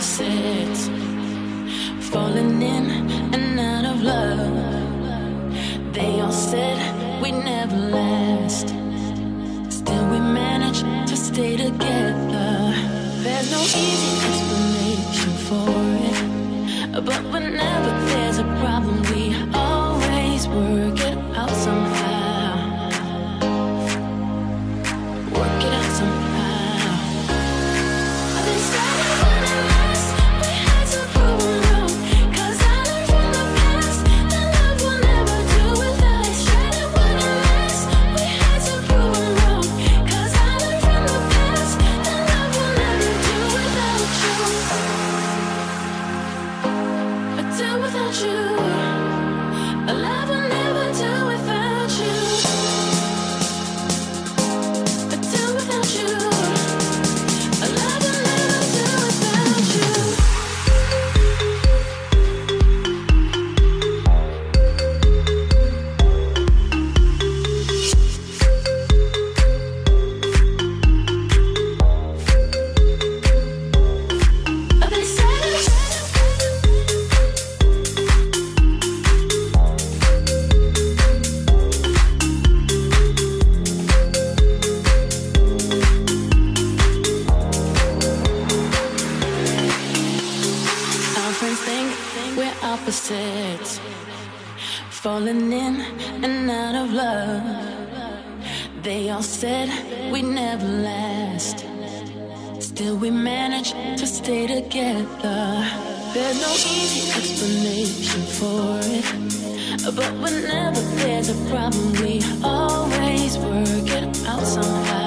opposites, falling in and out of love. They all said we never last, still we manage to stay together. There's no easy explanation for it, but whenever there's a problem, we always work it out somehow. Work it out somehow. Opposites, falling in and out of love. They all said we never last, still we manage to stay together. There's no easy explanation for it, but whenever there's a problem, we always work it out somehow.